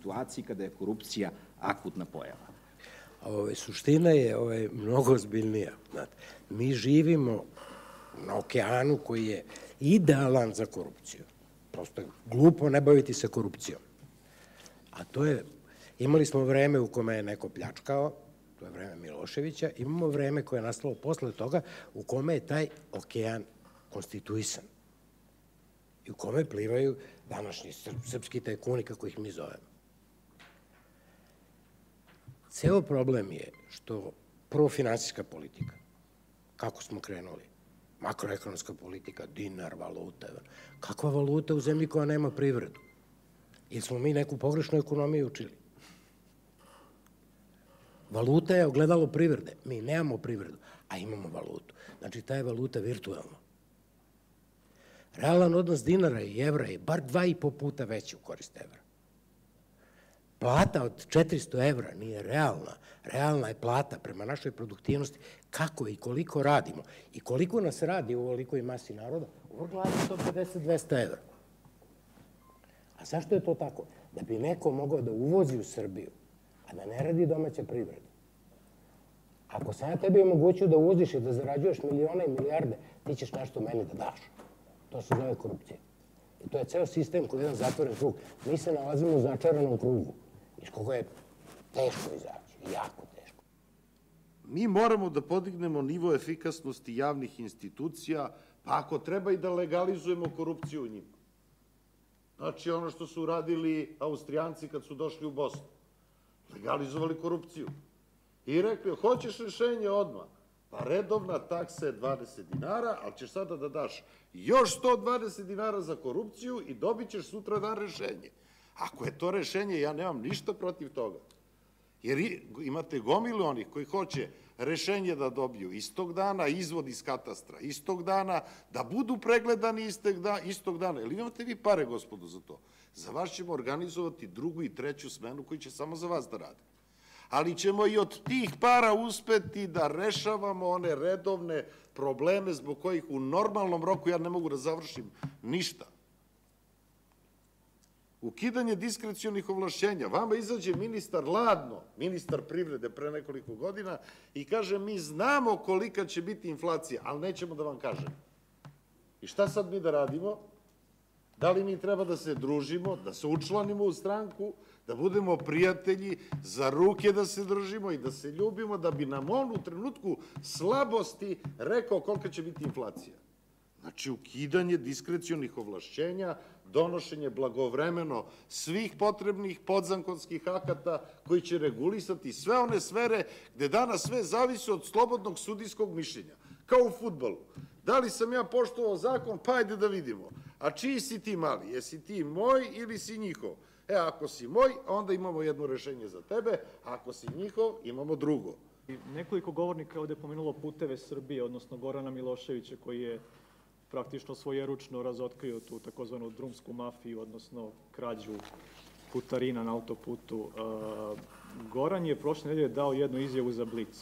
situaciji kada je korupcija akutna pojava. Suština je mnogo ozbiljnija. Mi živimo na okeanu koji je idealan za korupciju. Prosto je glupo ne baviti se korupcijom. A to je, imali smo vreme u kome je neko pljačkao, to je vreme Miloševića, imamo vreme koje je nastalo posle toga u kome je taj okean konstituisan i u kome plivaju današnji srpski tajkuni, kako ih mi zovemo. Ceo problem je što prvo finansijska politika, kako smo krenuli, makroekonomska politika, dinar, valuta, kakva valuta u zemlji koja nema privredu? Ili smo mi neku pogrešnu ekonomiju učili? Valuta je ogledalo privrede. Mi nemamo privredu, a imamo valutu. Znači, ta je valuta virtualna. Realan odnos dinara i evra je bar 2,5 puta veći u korist evra. Plata od 400 evra nije realna. Realna je plata prema našoj produktivnosti kako i koliko radimo i koliko nas radi u ovolikoj masi naroda. U vrgladi 150-200 evra. A zašto je to tako? Da bi neko mogao da uvozi u Srbiju, a da ne radi domaća privreda. Ako sam ja tebi omogućio da uvoziš i da zarađuješ milione i milijarde, ti ćeš nešto meni da daš. To se zove korupcija. I to je ceo sistem koji je jedan zatvoren krug. Mi se nalazimo u začaranom krugu, iz koga je teško izaći, jako teško. Mi moramo da podignemo nivo efikasnosti javnih institucija, pa ako treba i da legalizujemo korupciju u njima. Znači, ono što su uradili Austrijanci kad su došli u Bosnu. Legalizovali korupciju. I rekli, hoćeš rešenje odmah? Pa redovna taksa je 20 dinara, ali ćeš sada da daš još 120 dinara za korupciju i dobit ćeš sutra dan rešenje. Ako je to rešenje, ja nemam ništa protiv toga. Jer imate gomilu onih koji hoće rešenje da dobiju istog dana, izvod iz katastra istog dana, da budu pregledani istog dana. Ili imate vi pare, gospodo, za to? Za vas ćemo organizovati drugu i treću smenu koji će samo za vas da rade. Ali ćemo i od tih para uspeti da rešavamo one redovne probleme zbog kojih u normalnom roku ja ne mogu da završim ništa. Ukidanje diskrecionih ovlašćenja. Vama izađe ministar ladno, ministar privrede pre nekoliko godina i kaže mi znamo kolika će biti inflacija, ali nećemo da vam kažemo. I šta sad mi da radimo? Da li mi treba da se družimo, da se učlanimo u stranku, da budemo prijatelji, za ruke da se držimo i da se ljubimo, da bi nam on u trenutku slabosti rekao kolika će biti inflacija? Znači, ukidanje diskrecionih ovlašćenja, donošenje blagovremeno svih potrebnih podzakonskih akata koji će regulisati sve one sfere gde danas sve zavisi od slobodnog sudijskog mišljenja. Kao u fudbalu. Da li sam ja poštovao zakon? Pa ajde da vidimo. A čiji si ti mali? Jesi ti moj ili si njihov? Ako si moj, onda imamo jedno rešenje za tebe, a ako si njihov, imamo drugo. Nekoliko govornika ovde je pomenulo Puteve Srbije, odnosno Gorana Miloševića, koji je praktično svojeručno razotkrio tu takozvanu drumsku mafiju, odnosno krađu putarina na autoputu. Goran je prošle nedelje dao jednu izjavu za Blic.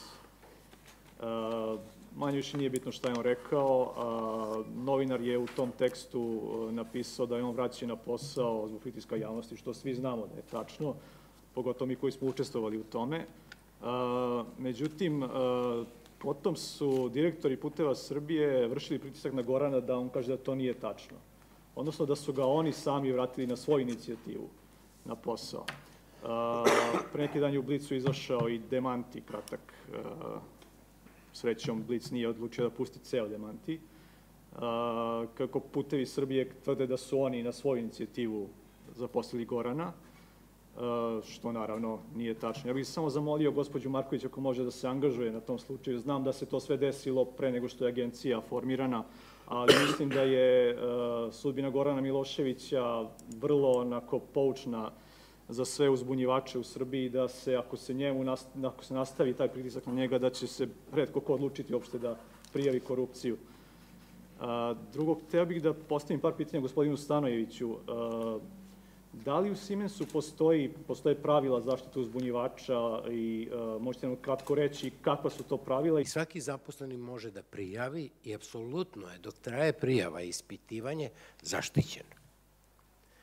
Manje više nije bitno šta je on rekao. Novinar je u tom tekstu napisao da je on vraćen na posao zbog pritiska javnosti, što svi znamo da je tačno, pogotovo mi koji smo učestvovali u tome. Međutim, potom su direktori Puteva Srbije vršili pritisak na Gorana da on kaže da to nije tačno. Odnosno da su ga oni sami vratili na svoju inicijativu na posao. Pre neki dan je u Blicu izašao i demanti kratak. Srećom, Blic nije odlučio da pusti ceo demanti. Kako Putevi Srbije tvrde da su oni na svoju inicijativu zaposlili Gorana, što naravno nije tačno. Ja bih samo zamolio gospođu Marković ako može da se angažuje na tom slučaju. Znam da se to sve desilo pre nego što je agencija formirana, ali mislim da je sudbina Gorana Miloševića vrlo onako poučna za sve uzbunjivače u Srbiji, da se, ako se nastavi taj pritisak na njega, da će se retko ko odlučiti uopšte da prijavi korupciju. Drugo, hteo bih da postavim par pitanja gospodinu Stanojeviću. Da li u Siemensu postoje pravila zaštite uzbunjivača i možete nam kratko reći kakva su to pravila? I svaki zaposleni može da prijavi i apsolutno je, dok traje prijava i ispitivanje, zaštićen.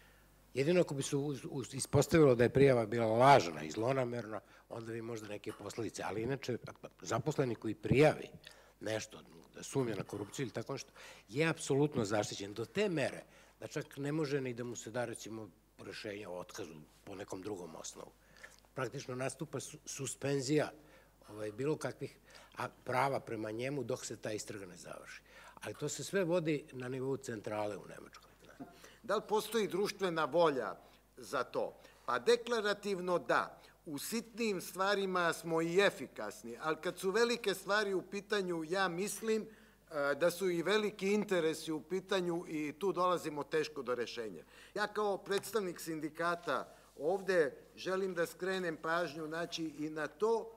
Jedino ako bi se ispostavilo da je prijava bila lažna i zlonamerna, onda bi možda neke posledice, ali inače zaposleni koji prijavi nešto, da sumnja na korupciju ili tako nešto, je apsolutno zaštićen do te mere da čak ne može ni da mu se da, recimo, rešenje o otkazu po nekom drugom osnovu. Praktično nastupa suspenzija bilo kakvih prava prema njemu dok se ta istraga ne završi. Ali to se sve vodi na nivou centrale u Nemačkoj. Da li postoji društvena volja za to? Pa deklarativno da. U sitnim stvarima smo i efikasni, ali kad su velike stvari u pitanju, ja mislim da su i veliki interesi u pitanju i tu dolazimo teško do rešenja. Ja kao predstavnik sindikata ovde želim da skrenem pažnju i na to,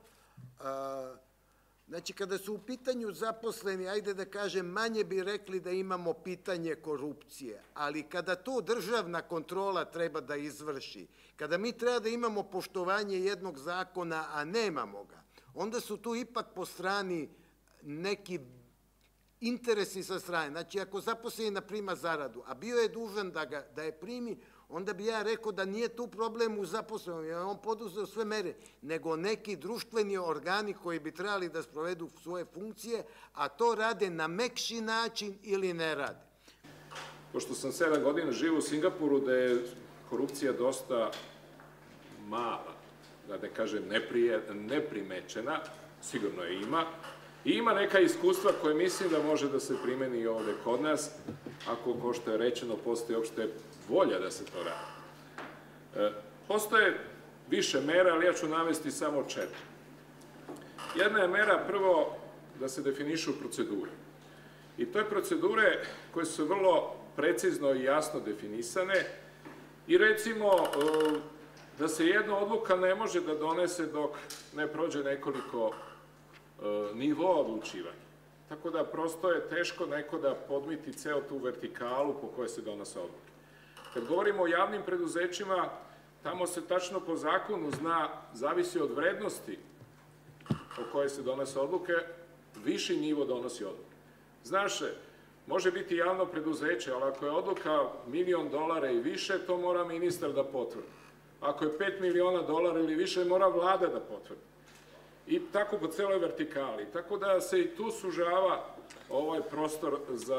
kada su u pitanju zaposleni, ajde da kažem, manje bi rekli da imamo pitanje korupcije, ali kada to državna kontrola treba da izvrši, kada mi treba da imamo poštovanje jednog zakona, a nemamo ga, onda su tu ipak po strani neki interesi sa strane. Znači, ako zaposleni prima zaradu, a bio je dužan da je primi, onda bi ja rekao da nije tu problem u zaposlenom, jer on poduzeo sve mere, nego neki društveni organi koji bi trebali da sprovedu svoje funkcije, a to rade na mekši način ili ne rade. Pošto sam 7 godina živio u Singapuru, da je korupcija dosta mala, da ne kažem neprimećena, sigurno je ima, i ima neka iskustva koje mislim da može da se primeni i ovde kod nas, ako, ko što je rečeno, postoji uopšte volja da se to radi. Postoje više mera, ali ja ću navesti samo 4. Jedna je mera, prvo, da se definišu procedure. I to je procedure koje su vrlo precizno i jasno definisane i recimo da se jedna odluka ne može da donese dok ne prođe nekoliko nivoa odlučivanja. Tako da prosto je teško neko da podmiti ceo tu vertikalu po kojoj se donose odluke. Kad govorimo o javnim preduzećima, tamo se tačno po zakonu zna, zavisi od vrednosti po kojoj se donose odluke, viši nivo donosi odluke. Znaš, može biti javno preduzeće, ali ako je odluka $1.000.000 i više, to mora ministar da potvrdi. Ako je $5 miliona ili više, mora vlada da potvrdi. I tako po celoj vertikali. Tako da se i tu sužava ovaj prostor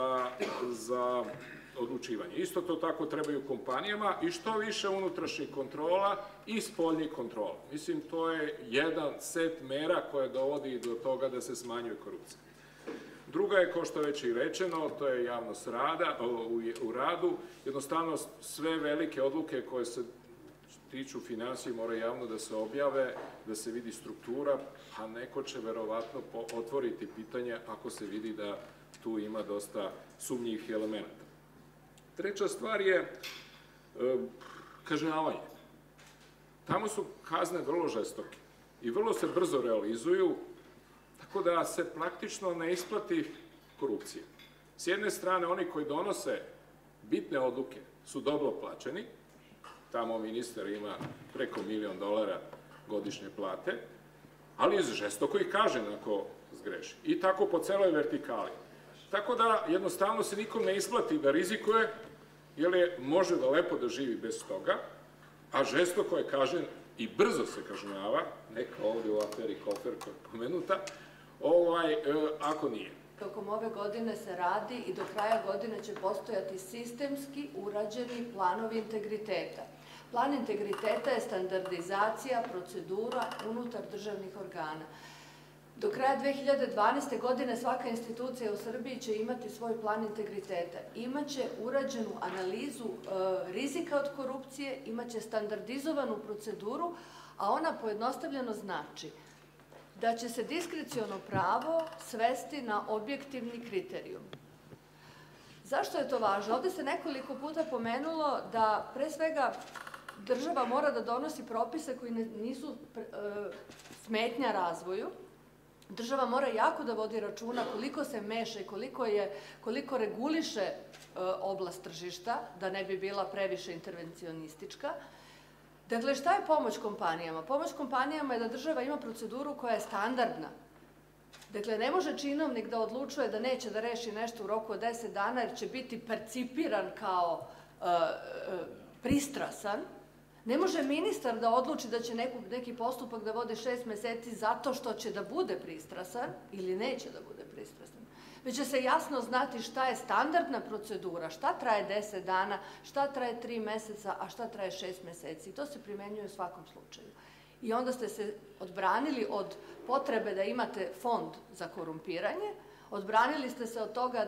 za odlučivanje. Isto to tako treba i u kompanijama i što više unutrašnjih kontrola i spoljnih kontrola. Mislim, to je jedan set mera koje dovodi do toga da se smanjuje korupcija. Druga je, kao što je već i rečeno, to je javnost u radu. Jednostavno, sve velike odluke koje se tiču finansije moraju javno da se objave, da se vidi struktura, a neko će verovatno otvoriti pitanje ako se vidi da tu ima dosta sumnjivih elemenata. Treća stvar je kažnjavanje. Tamo su kazne vrlo žestoke i vrlo se brzo realizuju, tako da se praktično ne isplati korupcija. S jedne strane, oni koji donose bitne odluke su dobro plaćeni, tamo ministar ima preko $1 milion godišnje plate, ali žestoko ih kaže ako zgreši. I tako po celoj vertikali. Tako da jednostavno se nikom ne isplati da rizikuje, jer može da lepo da živi bez toga, a žestoko je kažen i brzo se kažnjava, neka ovde u aferi Kofer koja je pomenuta, ako nije. Tokom ove godine se radi i do kraja godine će postojati sistemski urađeni planovi integriteta. Plan integriteta je standardizacija procedura unutar državnih organa. Do kraja 2012. godine svaka institucija u Srbiji će imati svoj plan integriteta. Imaće urađenu analizu rizika od korupcije, imaće standardizovanu proceduru, a ona pojednostavljeno znači da će se diskreciono pravo svesti na objektivni kriterijum. Zašto je to važno? Ovde se nekoliko puta pomenulo da pre svega država mora da donosi propise koji nisu smetnja razvoju. Država mora jako da vodi računa koliko se meša i koliko reguliše oblast tržišta, da ne bi bila previše intervencionistička. Dakle, šta je pomoć kompanijama? Pomoć kompanijama je da država ima proceduru koja je standardna. Dakle, ne može činovnik da odlučuje da neće da reši nešto u roku od 10 dana, jer će biti percipiran kao pristrasan, ne može ministar da odluči da će neki postupak da vode 6 meseci zato što će da bude pristrasan ili neće da bude pristrasan. Već će se jasno znati šta je standardna procedura, šta traje 10 dana, šta traje 3 meseca, a šta traje 6 meseci. I to se primenjuje u svakom slučaju. I onda ste se odbranili od potrebe da imate fond za korumpiranje, odbranili ste se od toga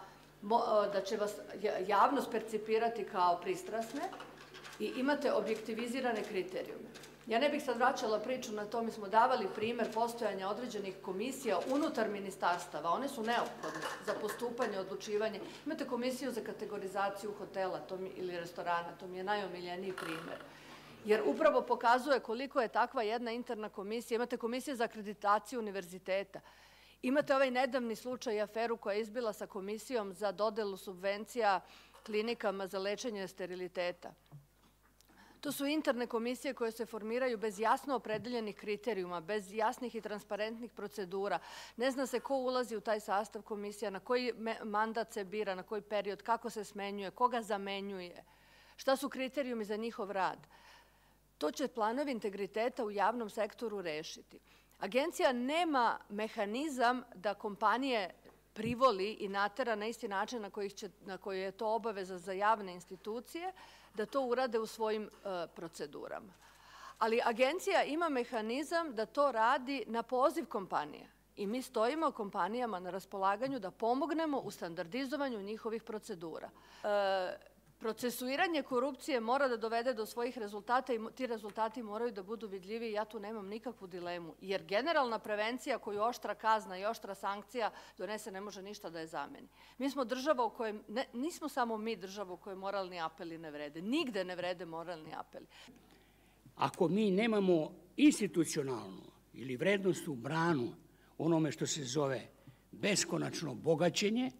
da će vas javnost percipirati kao pristrasne i imate objektivizirane kriterijume. Ja ne bih sad vraćala priču na to, mi smo davali primer postojanja određenih komisija unutar ministarstava, one su neophodne za postupanje, odlučivanje. Imate komisiju za kategorizaciju hotela ili restorana, to mi je najomiljeniji primer. Jer upravo pokazuje koliko je takva jedna interna komisija. Imate komisije za akreditaciju univerziteta. Imate ovaj nedavni slučaj i aferu koja je izbila sa komisijom za dodelu subvencija klinikama za lečenje steriliteta. To su interne komisije koje se formiraju bez jasno opredeljenih kriterijuma, bez jasnih i transparentnih procedura. Ne zna se ko ulazi u taj sastav komisija, na koji mandat se bira, na koji period, kako se smenjuje, koga zamenjuje, šta su kriterijumi za njihov rad. To će planovi integriteta u javnom sektoru rešiti. Agencija nema mehanizam da kompanije privoli i natera na isti način na koji je to obaveza za javne institucije, da to urade u svojim procedurama. Ali agencija ima mehanizam da to radi na poziv kompanija i mi stojimo kompanijama na raspolaganju da pomognemo u standardizovanju njihovih procedura. Procesuiranje korupcije mora da dovede do svojih rezultata i ti rezultati moraju da budu vidljivi i ja tu nemam nikakvu dilemu. Jer generalna prevencija koju oštra kazna i oštra sankcija donese ne može ništa da je zameni. Mi smo država u kojoj, nismo samo mi država u kojoj moralni apeli ne vrede. Nigde ne vrede moralni apeli. Ako mi nemamo institucionalnu ili vrednostnu branu onome što se zove beskonačno bogaćenje,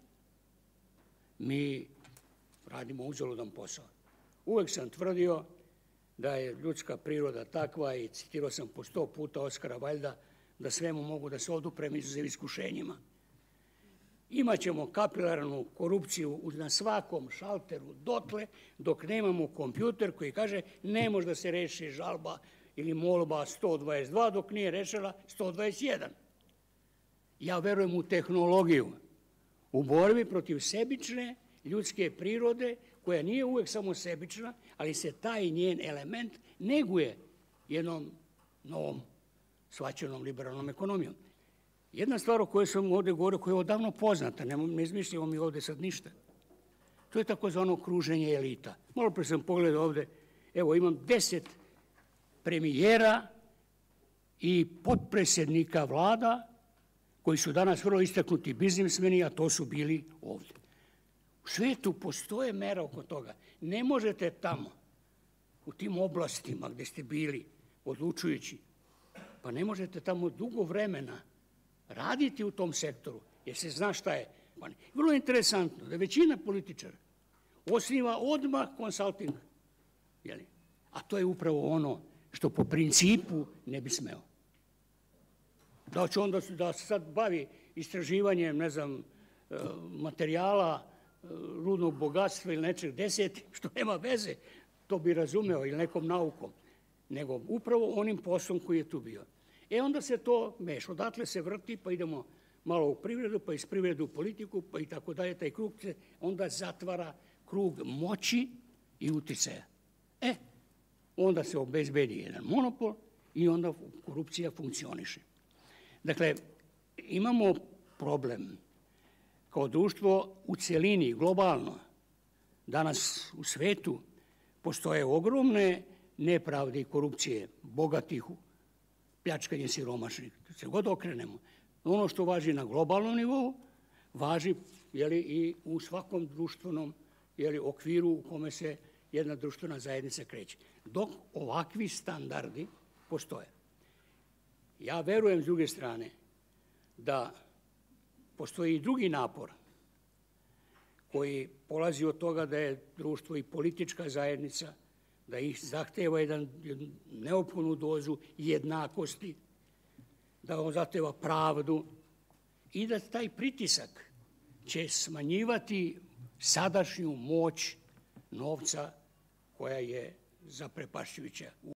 mi radimo uzaludan posao. Uvek sam tvrdio da je ljudska priroda takva i citirao sam po 100 puta Oskara Valjda da svemu mogu da se oduprem izuzev iskušenjima. Imaćemo kapilarnu korupciju na svakom šalteru dotle dok nemamo kompjuter koji kaže ne može da se reši žalba ili molba 122 dok nije rešila 121. Ja verujem u tehnologiju, u borbi protiv sebične ljudske prirode, koja nije uvek samo sebična, ali se taj njen element neguje jednom novom shvaćenom liberalnom ekonomijom. Jedna stvar o kojoj sam ovde govorio, koja je odavno poznata, ne izmišljamo mi ovde sad ništa, to je takozvano kruženje elita. Malo pre sam pogledao ovde, evo imam 10 premijera i potpredsednika vlada koji su danas vrlo istaknuti biznismeni, a to su bili ovde. U svetu postoje mera oko toga. Ne možete tamo, u tim oblastima gde ste bili odlučujući, pa ne možete tamo dugo vremena raditi u tom sektoru, jer se zna šta je. Vrlo interesantno da većina političara osniva odmah konsulting, a to je upravo ono što po principu ne bi smeo. Da će onda da se sad bavi istraživanjem, ne znam, materijala, rudnog bogatstva ili nečeg deseti, što nema veze, to bi razumeo, ili nekom naukom, nego upravo onim poslom koji je tu bio. Onda se to meša, odatle se vrti, pa idemo malo u privredu, pa iz privrede u politiku, pa i tako dalje, taj krug se onda zatvara krug moći i uticaja. Onda se obezbedi jedan monopol i onda korupcija funkcioniše. Dakle, imamo problem kao društvo u celini, globalno. Danas u svetu postoje ogromne nepravde i korupcije, bogatih, pljačkanje siromašnih, se god okrenemo. Ono što važi na globalnom nivou, važi i u svakom društvenom okviru u kome se jedna društvena zajednica kreće. Dok ovakvi standardi postoje. Ja verujem, s druge strane, da postoji i drugi napor koji polazi od toga da je društvo i politička zajednica, da ih zahteva jednu neophodnu dozu jednakosti, da on zahteva pravdu i da taj pritisak će smanjivati sadašnju moć novca koja je zaprepašćujuća.